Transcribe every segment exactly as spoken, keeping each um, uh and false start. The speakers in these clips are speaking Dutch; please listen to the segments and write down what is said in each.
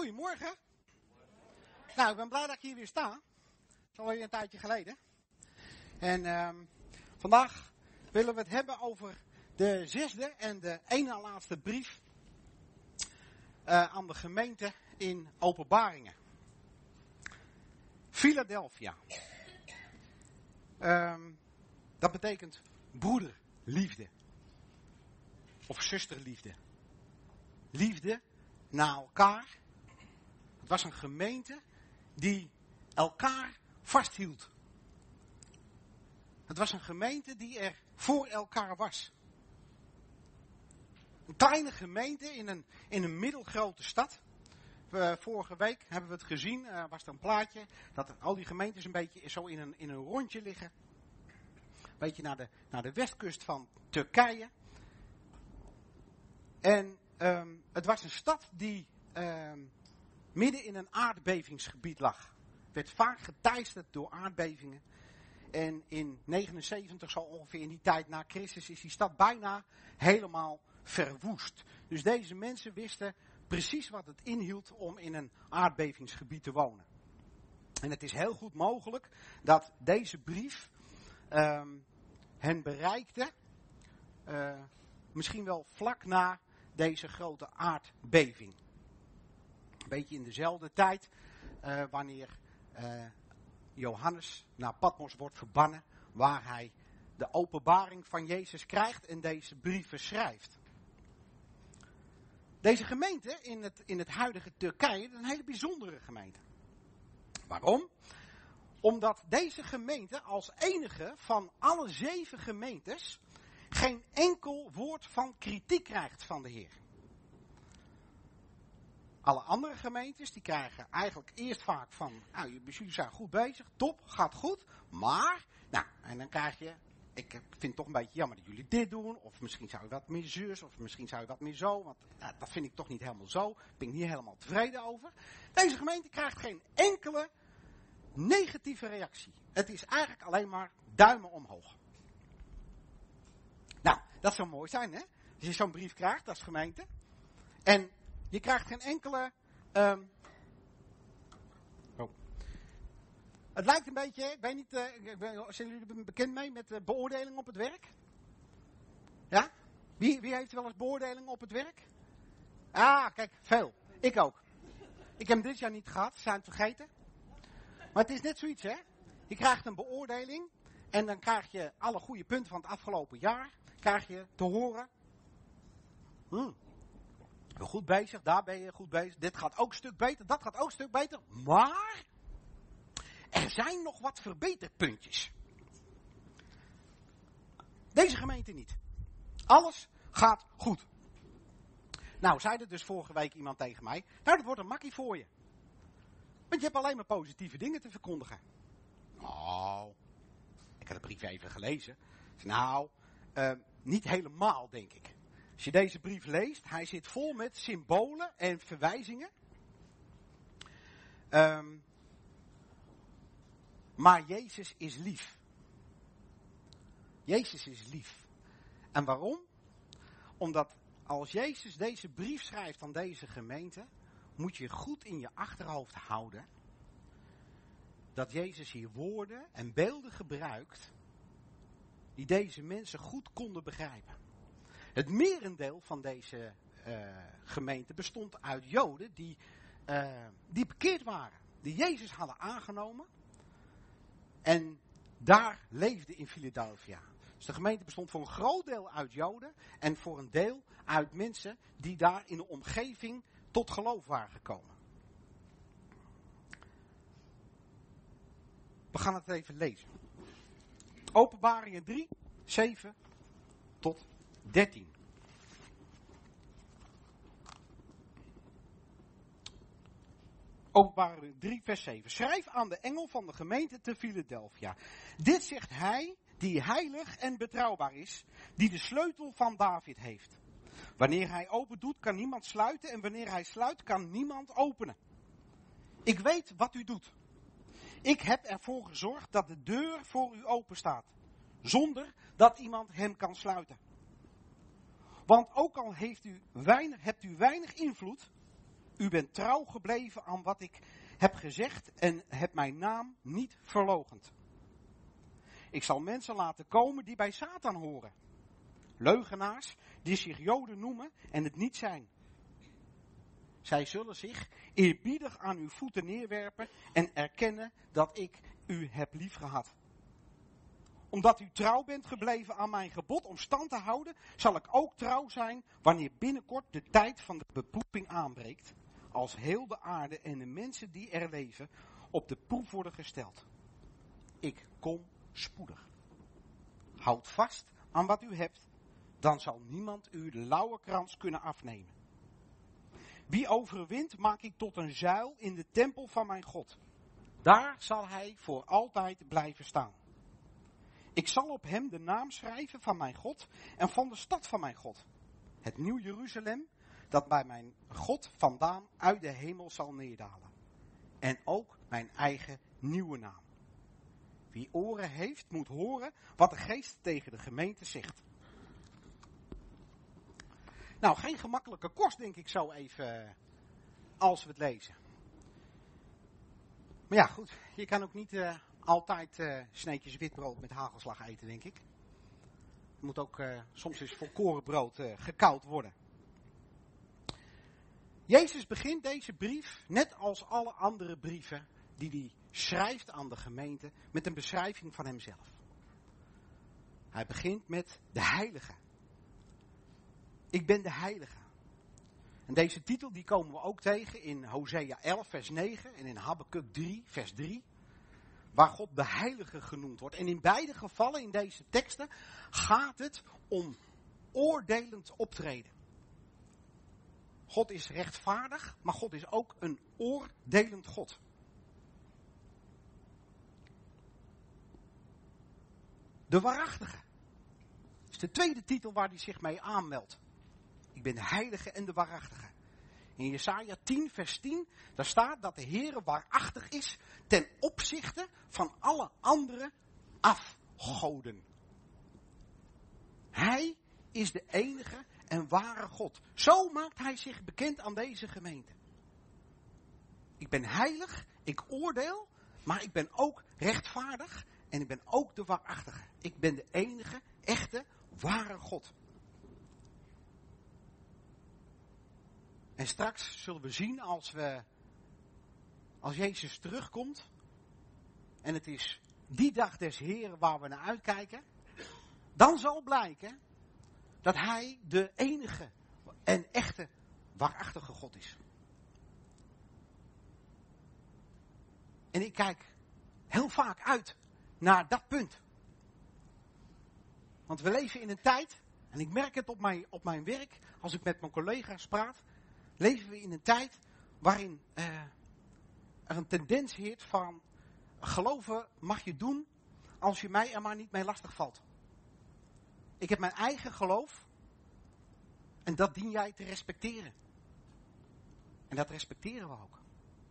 Goedemorgen. Nou, ik ben blij dat ik hier weer sta. Het is alweer een tijdje geleden. En um, vandaag willen we het hebben over de zesde en de ene laatste brief uh, aan de gemeente in Openbaringen. Philadelphia. Um, dat betekent broederliefde. Of zusterliefde. Liefde naar elkaar. Het was een gemeente die elkaar vasthield. Het was een gemeente die er voor elkaar was. Een kleine gemeente in een, in een middelgrote stad. Uh, vorige week hebben we het gezien, uh, was er een plaatje, dat al die gemeentes een beetje zo in een, in een rondje liggen. Een beetje naar de, naar de westkust van Turkije. En um, het was een stad die um, midden in een aardbevingsgebied lag. Werd vaak geteisterd door aardbevingen. En in negenenzeventig, zo ongeveer in die tijd na Christus, is die stad bijna helemaal verwoest. Dus deze mensen wisten precies wat het inhield om in een aardbevingsgebied te wonen. En het is heel goed mogelijk dat deze brief um, hen bereikte, uh, misschien wel vlak na deze grote aardbeving. Een beetje in dezelfde tijd uh, wanneer uh, Johannes naar Patmos wordt verbannen, waar hij de openbaring van Jezus krijgt en deze brieven schrijft. Deze gemeente in het, in het huidige Turkije is een hele bijzondere gemeente. Waarom? Omdat deze gemeente als enige van alle zeven gemeentes geen enkel woord van kritiek krijgt van de Heer. Alle andere gemeentes die krijgen eigenlijk eerst vaak van, nou, jullie zijn goed bezig, top, gaat goed, maar, nou, en dan krijg je, ik vind het toch een beetje jammer dat jullie dit doen, of misschien zou je wat meer zus, of misschien zou je wat meer zo, want nou, dat vind ik toch niet helemaal zo, daar ben ik niet helemaal tevreden over. Deze gemeente krijgt geen enkele negatieve reactie. Het is eigenlijk alleen maar duimen omhoog. Nou, dat zou mooi zijn, hè? Als je zo'n brief krijgt als gemeente. En je krijgt geen enkele... Um... Oh. Het lijkt een beetje, ik weet niet, uh, zijn jullie bekend mee met uh, beoordeling op het werk? Ja? Wie, wie heeft wel eens beoordeling op het werk? Ah, kijk, veel. Ik ook. Ik heb hem dit jaar niet gehad, zijn het vergeten. Maar het is net zoiets, hè? Je krijgt een beoordeling en dan krijg je alle goede punten van het afgelopen jaar, krijg je te horen. Hmm. Goed bezig, daar ben je goed bezig. Dit gaat ook een stuk beter, dat gaat ook een stuk beter. Maar er zijn nog wat verbeterpuntjes. Deze gemeente niet. Alles gaat goed. Nou, zei er dus vorige week iemand tegen mij. Nou, dat wordt een makkie voor je. Want je hebt alleen maar positieve dingen te verkondigen. Nou, ik had de brief even gelezen. Nou, uh, niet helemaal, denk ik. Als je deze brief leest, hij zit vol met symbolen en verwijzingen. Um, maar Jezus is lief. Jezus is lief. En waarom? Omdat als Jezus deze brief schrijft aan deze gemeente, moet je goed in je achterhoofd houden dat Jezus hier woorden en beelden gebruikt die deze mensen goed konden begrijpen. Het merendeel van deze uh, gemeente bestond uit Joden die, uh, die bekeerd waren. Die Jezus hadden aangenomen. En daar leefde in Philadelphia. Dus de gemeente bestond voor een groot deel uit Joden. En voor een deel uit mensen die daar in de omgeving tot geloof waren gekomen. We gaan het even lezen. Openbaringen drie, zeven tot dertien. Openbaringen drie, vers zeven. Schrijf aan de engel van de gemeente te Philadelphia. Dit zegt hij die heilig en betrouwbaar is, die de sleutel van David heeft. Wanneer hij open doet, kan niemand sluiten en wanneer hij sluit, kan niemand openen. Ik weet wat u doet. Ik heb ervoor gezorgd dat de deur voor u open staat, zonder dat iemand hem kan sluiten. Want ook al heeft u weinig, hebt u weinig invloed, U bent trouw gebleven aan wat ik heb gezegd en hebt mijn naam niet verloochend. Ik zal mensen laten komen die bij Satan horen. Leugenaars die zich Joden noemen en het niet zijn. Zij zullen zich eerbiedig aan uw voeten neerwerpen en erkennen dat ik u heb liefgehad. Omdat u trouw bent gebleven aan mijn gebod om stand te houden, zal ik ook trouw zijn wanneer binnenkort de tijd van de beproeving aanbreekt. Als heel de aarde en de mensen die er leven op de proef worden gesteld. Ik kom spoedig. Houd vast aan wat u hebt, dan zal niemand u de lauwerkrans kunnen afnemen. Wie overwint, maak ik tot een zuil in de tempel van mijn God. Daar zal hij voor altijd blijven staan. Ik zal op hem de naam schrijven van mijn God en van de stad van mijn God. Het nieuw Jeruzalem, dat bij mijn God vandaan uit de hemel zal neerdalen. En ook mijn eigen nieuwe naam. Wie oren heeft, moet horen wat de geest tegen de gemeente zegt. Nou, geen gemakkelijke kost, denk ik zo even, als we het lezen. Maar ja, goed, je kan ook niet uh, altijd uh, sneetjes witbrood met hagelslag eten, denk ik. Het moet ook uh, soms eens volkorenbrood uh, gekoud worden. Jezus begint deze brief, net als alle andere brieven die hij schrijft aan de gemeente, met een beschrijving van hemzelf. Hij begint met de heilige. Ik ben de heilige. En deze titel die komen we ook tegen in Hosea elf vers negen en in Habakuk drie vers drie. Waar God de heilige genoemd wordt. En in beide gevallen in deze teksten gaat het om oordelend optreden. God is rechtvaardig, maar God is ook een oordelend God. De waarachtige. Dat is de tweede titel waar hij zich mee aanmeldt. Ik ben de heilige en de waarachtige. In Jesaja tien vers tien, daar staat dat de Heere waarachtig is ten opzichte van alle andere afgoden. Hij is de enige en ware God. Zo maakt hij zich bekend aan deze gemeente. Ik ben heilig, ik oordeel, maar ik ben ook rechtvaardig en ik ben ook de waarachtige. Ik ben de enige, echte, ware God. En straks zullen we zien als we, als Jezus terugkomt, en het is die dag des Heren waar we naar uitkijken, dan zal blijken dat hij de enige en echte waarachtige God is. En ik kijk heel vaak uit naar dat punt. Want we leven in een tijd, en ik merk het op mijn, op mijn werk, als ik met mijn collega's praat, leven we in een tijd waarin uh, er een tendens heert van geloven mag je doen als je mij er maar niet mee lastig valt. Ik heb mijn eigen geloof en dat dien jij te respecteren. En dat respecteren we ook.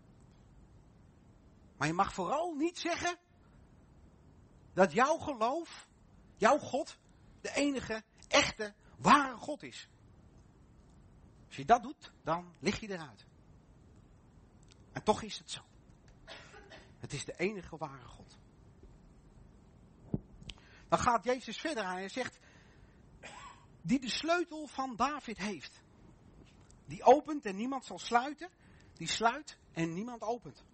Maar je mag vooral niet zeggen dat jouw geloof, jouw God, de enige, echte, ware God is. Als je dat doet, dan lig je eruit. En toch is het zo. Het is de enige ware God. Dan gaat Jezus verder aan en hij zegt, die de sleutel van David heeft. Die opent en niemand zal sluiten. Die sluit en niemand opent.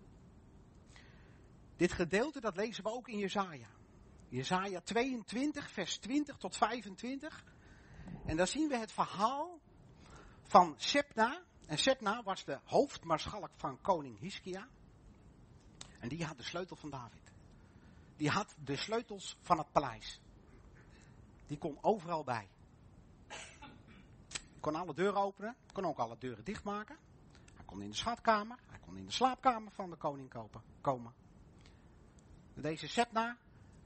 Dit gedeelte, dat lezen we ook in Jesaja. Jesaja tweeëntwintig, vers twintig tot vijfentwintig. En daar zien we het verhaal van Sebna. En Sebna was de hoofdmaarschalk van koning Hiskia. En die had de sleutel van David. Die had de sleutels van het paleis. Die kon overal bij. Hij kon alle deuren openen. Kon ook alle deuren dichtmaken. Hij kon in de schatkamer. Hij kon in de slaapkamer van de koning kopen, komen. Deze Sebna.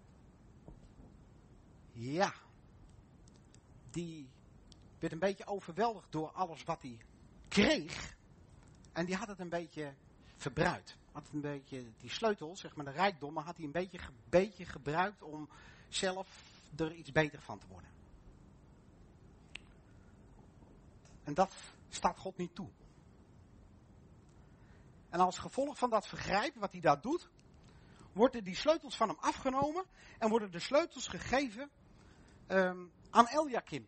Ja. Die werd een beetje overweldigd door alles wat hij kreeg. En die had het een beetje verbruikt. Had een beetje die sleutel, zeg maar de rijkdommen, had hij een beetje, beetje gebruikt om zelf er iets beter van te worden. En dat staat God niet toe. En als gevolg van dat vergrijp, wat hij daar doet, worden die sleutels van hem afgenomen en worden de sleutels gegeven um, aan Eliakim.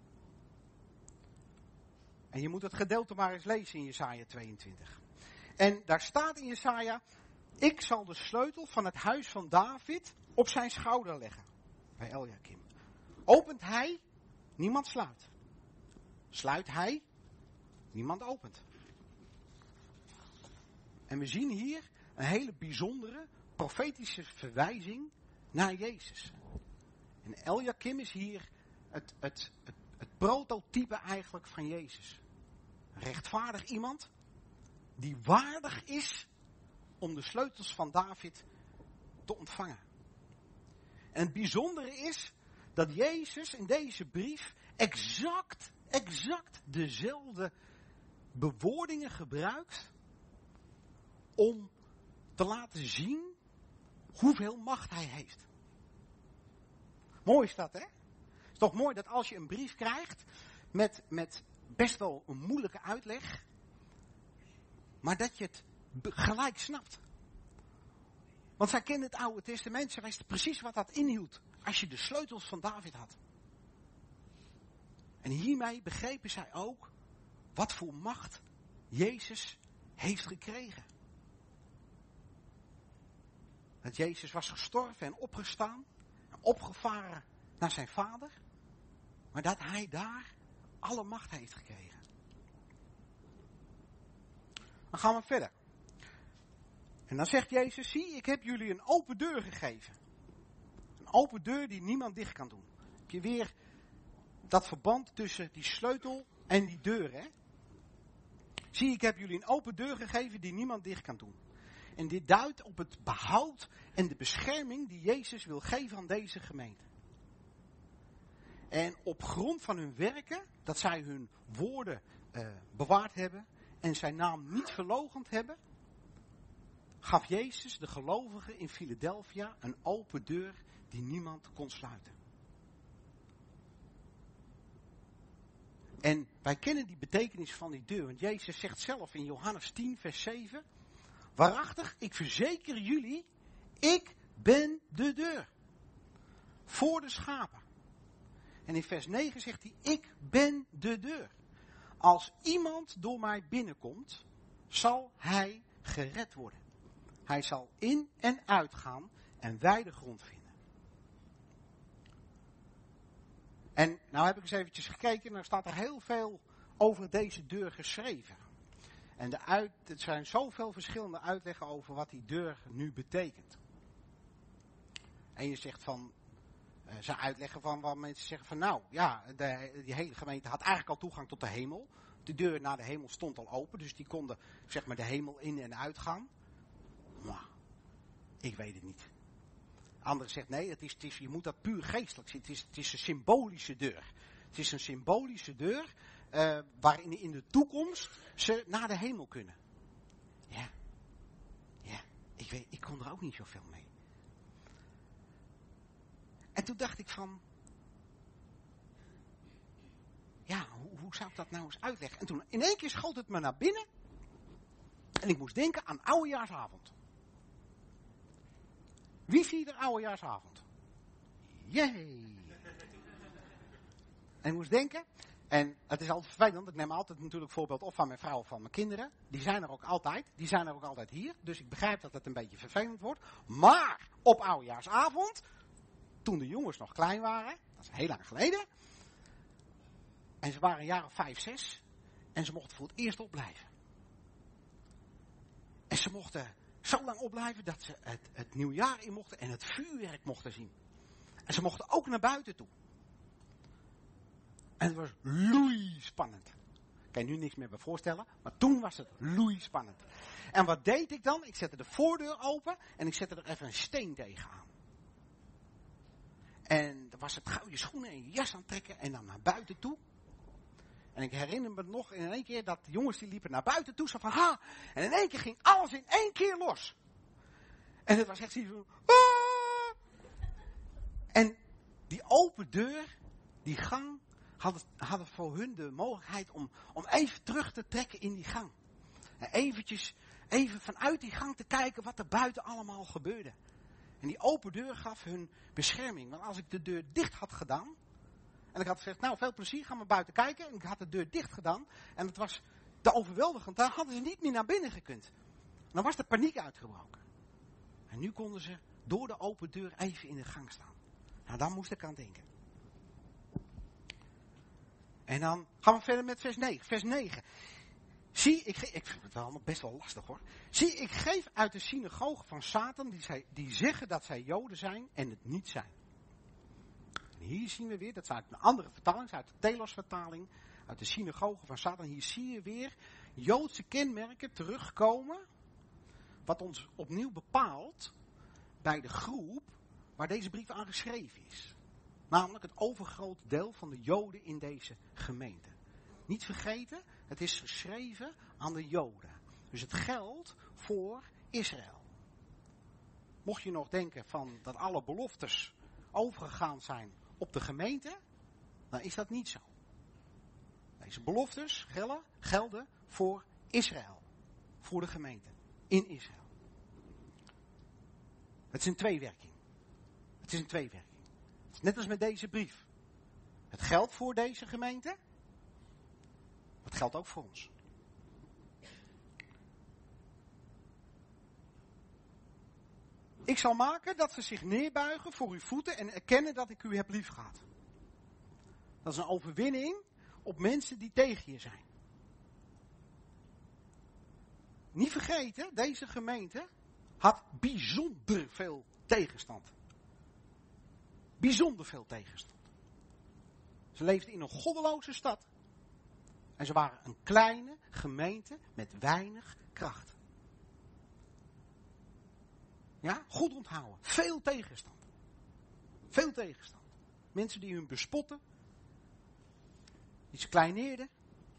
En je moet het gedeelte maar eens lezen in Jesaja tweeëntwintig. En daar staat in Jesaja, ik zal de sleutel van het huis van David op zijn schouder leggen. Bij Eliakim. Opent hij, niemand sluit. Sluit hij, niemand opent. En we zien hier een hele bijzondere profetische verwijzing naar Jezus. En Eliakim is hier het, het, het, het prototype eigenlijk van Jezus. Een rechtvaardig iemand die waardig is om de sleutels van David te ontvangen. En het bijzondere is dat Jezus in deze brief exact, exact dezelfde bewoordingen gebruikt om te laten zien hoeveel macht hij heeft. Mooi is dat, hè? Het is toch mooi dat als je een brief krijgt met, met best wel een moeilijke uitleg, maar dat je het gelijk snapt. Want zij kenden het Oude Testament, zij wisten precies wat dat inhield als je de sleutels van David had. En hiermee begrepen zij ook wat voor macht Jezus heeft gekregen. Dat Jezus was gestorven en opgestaan en opgevaren naar zijn Vader, maar dat hij daar alle macht heeft gekregen. Dan gaan we verder. En dan zegt Jezus, zie, ik heb jullie een open deur gegeven. Een open deur die niemand dicht kan doen. Heb je weer dat verband tussen die sleutel en die deur, hè? Zie, ik heb jullie een open deur gegeven die niemand dicht kan doen. En dit duidt op het behoud en de bescherming die Jezus wil geven aan deze gemeente. En op grond van hun werken, dat zij hun woorden uh, bewaard hebben en zijn naam niet verloochend hebben, gaf Jezus de gelovigen in Philadelphia een open deur die niemand kon sluiten. En wij kennen die betekenis van die deur, want Jezus zegt zelf in Johannes tien vers zeven, waarachtig, ik verzeker jullie, ik ben de deur. Voor de schapen. En in vers negen zegt hij, ik ben de deur. Als iemand door mij binnenkomt, zal hij gered worden. Hij zal in en uitgaan en wijde grond vinden. En nou heb ik eens eventjes gekeken en er staat er heel veel over deze deur geschreven. En de uit, er zijn zoveel verschillende uitleggen over wat die deur nu betekent. En je zegt van, uh, ze uitleggen van waar mensen zeggen van nou, ja, de, die hele gemeente had eigenlijk al toegang tot de hemel. De deur naar de hemel stond al open, dus die konden zeg maar de hemel in en uitgaan. Maar, ik weet het niet. Anderen zegt nee, het is, het is, je moet dat puur geestelijk zien. Het is, het is een symbolische deur. Het is een symbolische deur uh, waarin in de toekomst ze naar de hemel kunnen. Ja, ja, ik weet, ik kon er ook niet zoveel mee. En toen dacht ik van, ja, hoe, hoe zou ik dat nou eens uitleggen? En toen in één keer schoot het me naar binnen en ik moest denken aan oudejaarsavond. Wie viert er oudejaarsavond? Jee! En ik moest denken, en het is altijd vervelend, ik neem altijd natuurlijk voorbeeld op van mijn vrouw of van mijn kinderen. Die zijn er ook altijd, die zijn er ook altijd hier. Dus ik begrijp dat het een beetje vervelend wordt. Maar op oudejaarsavond, toen de jongens nog klein waren, dat is heel lang geleden. En ze waren een jaar of vijf, zes. En ze mochten voor het eerst opblijven. En ze mochten zo lang opblijven dat ze het, het nieuwjaar in mochten en het vuurwerk mochten zien. En ze mochten ook naar buiten toe. En het was loeispannend. Ik kan je nu niks meer bij voorstellen, maar toen was het loeispannend. En wat deed ik dan? Ik zette de voordeur open en ik zette er even een steen tegenaan. En dan was het gauw je schoenen en je jas aantrekken en dan naar buiten toe. En ik herinner me nog in één keer dat de jongens die liepen naar buiten toe. Zo van ha! En in één keer ging alles in één keer los. En het was echt zo. Ah! En die open deur, die gang, hadden, hadden voor hun de mogelijkheid om, om even terug te trekken in die gang. En eventjes even vanuit die gang te kijken wat er buiten allemaal gebeurde. En die open deur gaf hun bescherming. Want als ik de deur dicht had gedaan, en ik had gezegd, nou veel plezier, ga maar buiten kijken. En ik had de deur dicht gedaan, en het was te overweldigend. Dan hadden ze niet meer naar binnen gekund. Dan was de paniek uitgebroken. En nu konden ze door de open deur even in de gang staan. Nou, daar moest ik aan denken. En dan gaan we verder met vers negen. Vers negen. Zie, ik, ge- ik vind het wel best wel lastig hoor. Zie, ik geef uit de synagoge van Satan, die, zij, die zeggen dat zij Joden zijn en het niet zijn. En hier zien we weer, dat is uit een andere vertaling, uit de Telos vertaling, uit de synagoge van Satan. Hier zie je weer Joodse kenmerken terugkomen, wat ons opnieuw bepaalt bij de groep waar deze brief aan geschreven is. Namelijk het overgrote deel van de Joden in deze gemeente. Niet vergeten, het is geschreven aan de Joden. Dus het geldt voor Israël. Mocht je nog denken van dat alle beloftes overgegaan zijn op de gemeente, dan is dat niet zo. Deze beloftes gelden, gelden voor Israël. Voor de gemeente. In Israël. Het is een tweewerking. Het is een tweewerking. Het is net als met deze brief. Het geldt voor deze gemeente. Het geldt ook voor ons. Ik zal maken dat ze zich neerbuigen voor uw voeten en erkennen dat ik u heb liefgehad. Dat is een overwinning op mensen die tegen je zijn. Niet vergeten, deze gemeente had bijzonder veel tegenstand. Bijzonder veel tegenstand. Ze leefden in een goddeloze stad. En ze waren een kleine gemeente met weinig kracht. Ja, goed onthouden. Veel tegenstand. Veel tegenstand. Mensen die hun bespotten. Die ze kleineerden.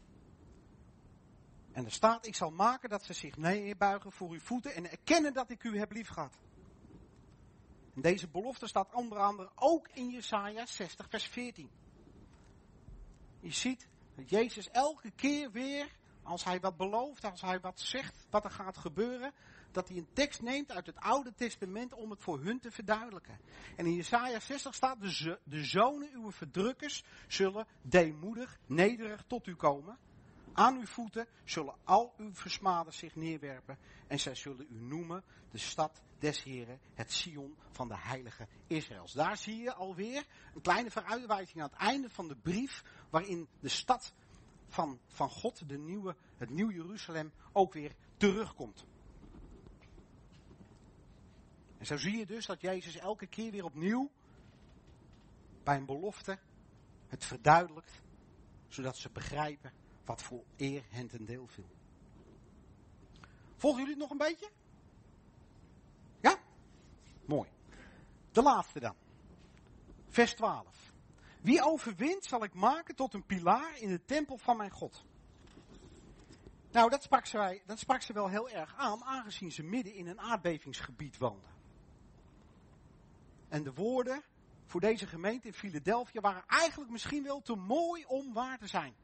En er staat, ik zal maken dat ze zich neerbuigen voor uw voeten en erkennen dat ik u heb liefgehad. En deze belofte staat onder andere ook in Jesaja zestig vers veertien. Je ziet dat Jezus elke keer weer, als hij wat belooft, als hij wat zegt, wat er gaat gebeuren, dat hij een tekst neemt uit het Oude Testament om het voor hun te verduidelijken. En in Jesaja zestig staat, de, zo- de zonen uw verdrukkers zullen deemoedig, nederig tot u komen. Aan uw voeten zullen al uw versmaders zich neerwerpen en zij zullen u noemen de stad des Heren, het Sion van de heilige Israëls. Daar zie je alweer een kleine vooruitwijzing aan het einde van de brief, waarin de stad van, van God, de nieuwe, het nieuw Jeruzalem, ook weer terugkomt. En zo zie je dus dat Jezus elke keer weer opnieuw bij een belofte het verduidelijkt, zodat ze begrijpen wat voor eer hen ten deel viel. Volgen jullie het nog een beetje? Ja? Mooi. De laatste dan. Vers twaalf. Wie overwint zal ik maken tot een pilaar in de tempel van mijn God. Nou, dat sprak ze, dat sprak ze wel heel erg aan, aangezien ze midden in een aardbevingsgebied woonden. En de woorden voor deze gemeente in Philadelphia waren eigenlijk misschien wel te mooi om waar te zijn.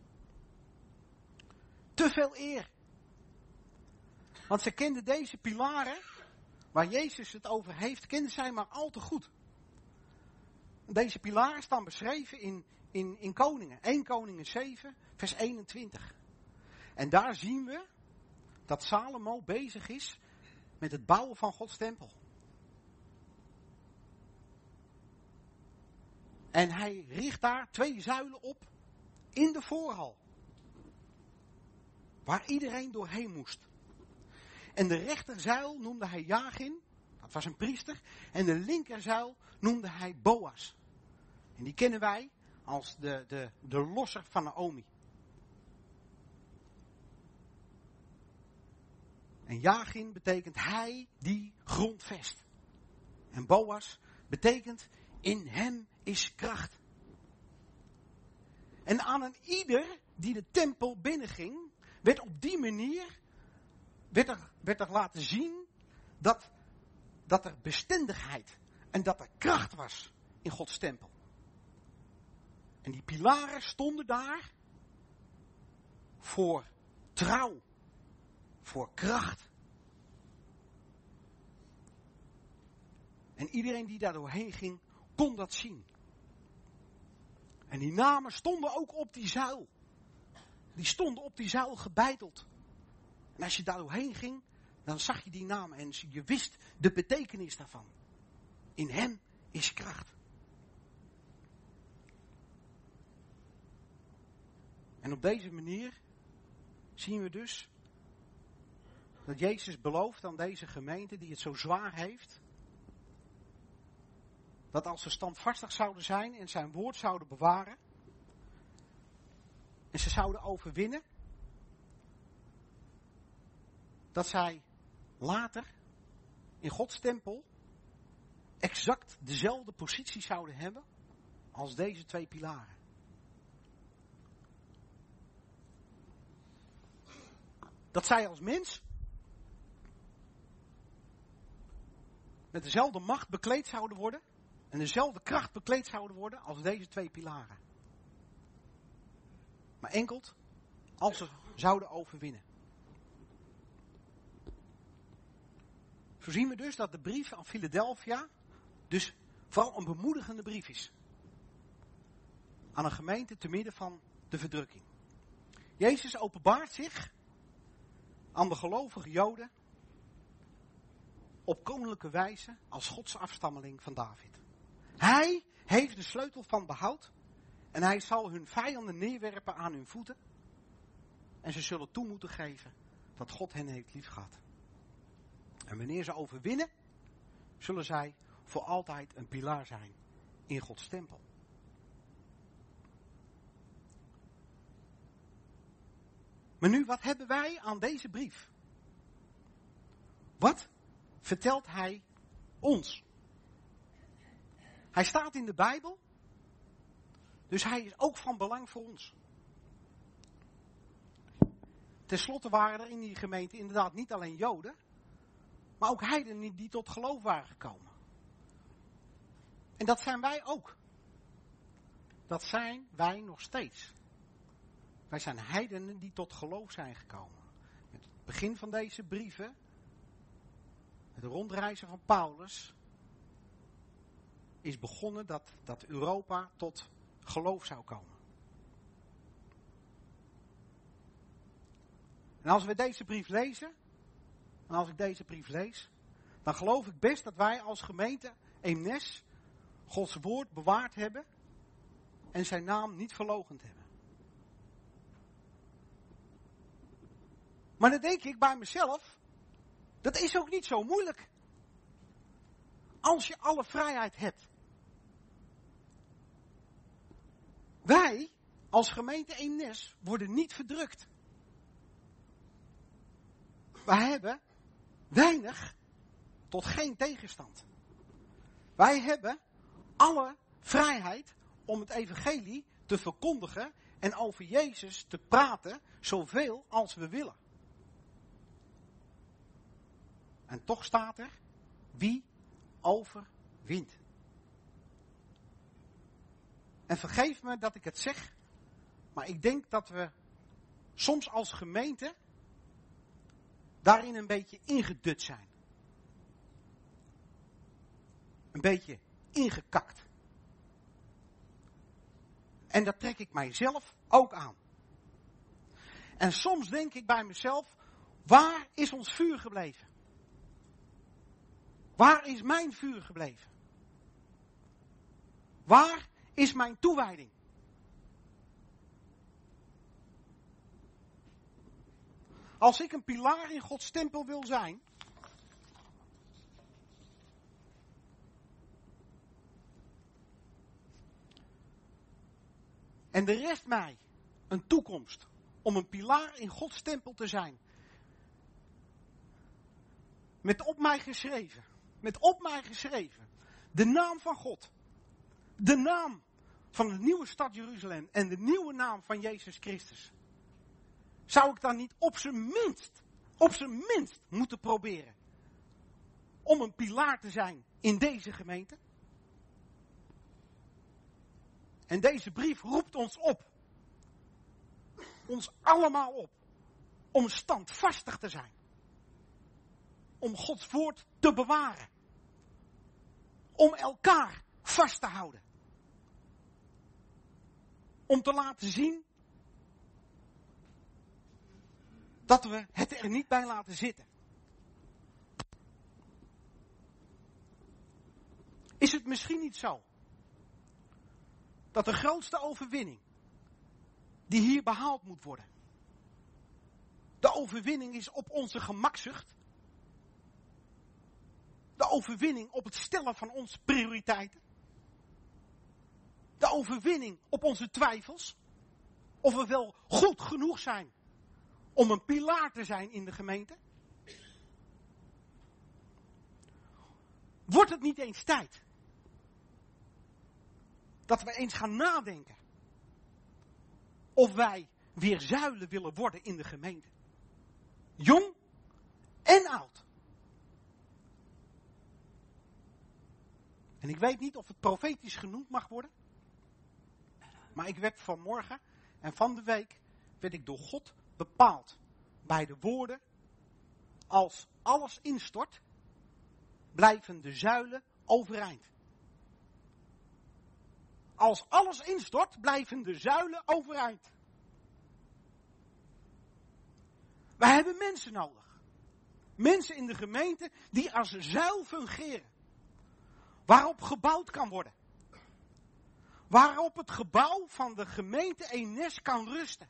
Te veel eer. Want ze kenden deze pilaren, waar Jezus het over heeft, kenden zij maar al te goed. Deze pilaren staan beschreven in, in, in Koningen. eerste Koningen zeven, vers eenentwintig. En daar zien we dat Salomo bezig is met het bouwen van Gods tempel. En hij richt daar twee zuilen op in de voorhal. Waar iedereen doorheen moest. En de rechterzuil noemde hij Jachin, dat was een priester. En de linkerzuil noemde hij Boas. En die kennen wij als de, de, de losser van Naomi. En Jachin betekent hij die grondvest. En Boas betekent in hem is kracht. En aan een ieder die de tempel binnenging, werd op die manier werd er, werd er laten zien dat, dat er bestendigheid en dat er kracht was in Gods tempel. En die pilaren stonden daar voor trouw, voor kracht. En iedereen die daar doorheen ging, kon dat zien. En die namen stonden ook op die zuil. Die stonden op die zuil gebeiteld. En als je daar doorheen ging, dan zag je die namen en je wist de betekenis daarvan. In hem is kracht. En op deze manier zien we dus dat Jezus belooft aan deze gemeente die het zo zwaar heeft, dat als ze standvastig zouden zijn en zijn woord zouden bewaren, en ze zouden overwinnen, dat zij later in Gods tempel exact dezelfde positie zouden hebben als deze twee pilaren. Dat zij als mens met dezelfde macht bekleed zouden worden en dezelfde kracht bekleed zouden worden als deze twee pilaren. Maar enkel als ze zouden overwinnen. Zo zien we dus dat de brief aan Philadelphia dus vooral een bemoedigende brief is. Aan een gemeente te midden van de verdrukking. Jezus openbaart zich aan de gelovige Joden op koninklijke wijze als Gods afstammeling van David. Hij heeft de sleutel van behoud en hij zal hun vijanden neerwerpen aan hun voeten. En ze zullen toe moeten geven dat God hen heeft liefgehad. En wanneer ze overwinnen, zullen zij voor altijd een pilaar zijn in Gods tempel. Maar nu, wat hebben wij aan deze brief? Wat vertelt hij ons? Hij staat in de Bijbel, dus hij is ook van belang voor ons. Ten slotte waren er in die gemeente inderdaad niet alleen Joden, maar ook heidenen die tot geloof waren gekomen. En dat zijn wij ook. Dat zijn wij nog steeds. Wij zijn heidenen die tot geloof zijn gekomen. Met het begin van deze brieven, met de rondreizen van Paulus, is begonnen dat, dat Europa tot geloof zou komen. En als we deze brief lezen, en als ik deze brief lees, dan geloof ik best dat wij als gemeente Eemnes Gods woord bewaard hebben en zijn naam niet verloochend hebben. Maar dan denk ik bij mezelf, dat is ook niet zo moeilijk. Als je alle vrijheid hebt. Wij, als gemeente Eemnes, worden niet verdrukt. Wij hebben weinig tot geen tegenstand. Wij hebben alle vrijheid om het evangelie te verkondigen en over Jezus te praten zoveel als we willen. En toch staat er, wie overwint. En vergeef me dat ik het zeg, maar ik denk dat we soms als gemeente daarin een beetje ingedut zijn. Een beetje ingekakt. En dat trek ik mijzelf ook aan. En soms denk ik bij mezelf, waar is ons vuur gebleven? Waar is mijn vuur gebleven? Waar is mijn toewijding? Als ik een pilaar in Gods tempel wil zijn, en de rest mij een toekomst om een pilaar in Gods tempel te zijn, met op mij geschreven, met op mij geschreven, de naam van God, de naam van de nieuwe stad Jeruzalem en de nieuwe naam van Jezus Christus. Zou ik dan niet op zijn minst, op zijn minst moeten proberen om een pilaar te zijn in deze gemeente? En deze brief roept ons op, ons allemaal op, om standvastig te zijn. om Gods woord te bewaren. Om elkaar vast te houden. Om te laten zien dat we het er niet bij laten zitten. Is het misschien niet zo dat de grootste overwinning die hier behaald moet worden, de overwinning is op onze gemakzucht, de overwinning op het stellen van onze prioriteiten, de overwinning op onze twijfels, of we wel goed genoeg zijn om een pilaar te zijn in de gemeente? Wordt het niet eens tijd dat we eens gaan nadenken of wij weer zuilen willen worden in de gemeente? Jong en oud. En ik weet niet of het profetisch genoemd mag worden, maar ik werd vanmorgen en van de week werd ik door God bepaald bij de woorden: als alles instort, blijven de zuilen overeind. Als alles instort, blijven de zuilen overeind. Wij hebben mensen nodig. Mensen in de gemeente die als zuil fungeren. Waarop gebouwd kan worden. Waarop het gebouw van de gemeente Eemnes kan rusten.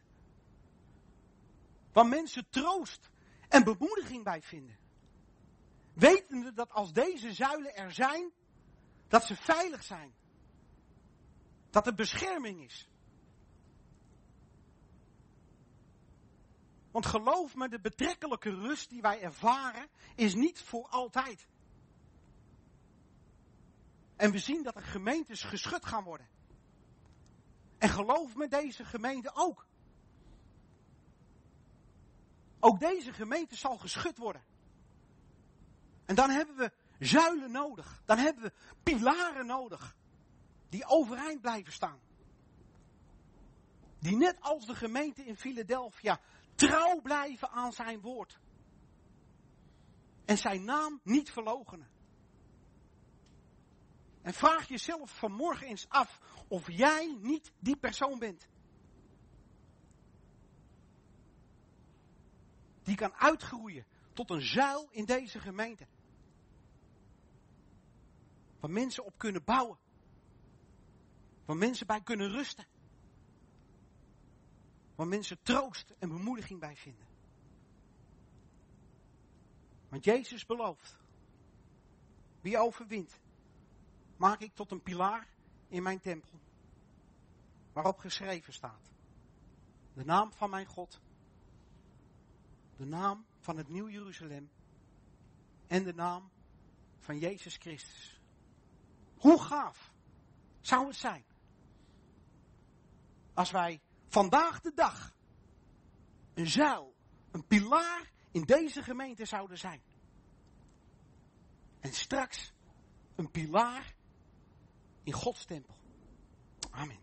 Waar mensen troost en bemoediging bij vinden. Wetende dat als deze zuilen er zijn, dat ze veilig zijn. Dat er bescherming is. Want geloof me, de betrekkelijke rust die wij ervaren is niet voor altijd. En we zien dat er gemeentes geschud gaan worden. En geloof me, deze gemeente ook. Ook deze gemeente zal geschud worden. En dan hebben we zuilen nodig. Dan hebben we pilaren nodig. Die overeind blijven staan. Die net als de gemeente in Philadelphia trouw blijven aan zijn woord. En zijn naam niet verloochenen. En vraag jezelf vanmorgen eens af of jij niet die persoon bent. Die kan uitgroeien tot een zuil in deze gemeente. Waar mensen op kunnen bouwen. Waar mensen bij kunnen rusten. Waar mensen troost en bemoediging bij vinden. Want Jezus belooft. Wie overwint, maak ik tot een pilaar in mijn tempel. Waarop geschreven staat. De naam van mijn God. De naam van het Nieuw Jeruzalem. En de naam van Jezus Christus. Hoe gaaf zou het zijn als wij vandaag de dag een zuil, een pilaar in deze gemeente zouden zijn. En straks een pilaar in Gods tempel. Amen.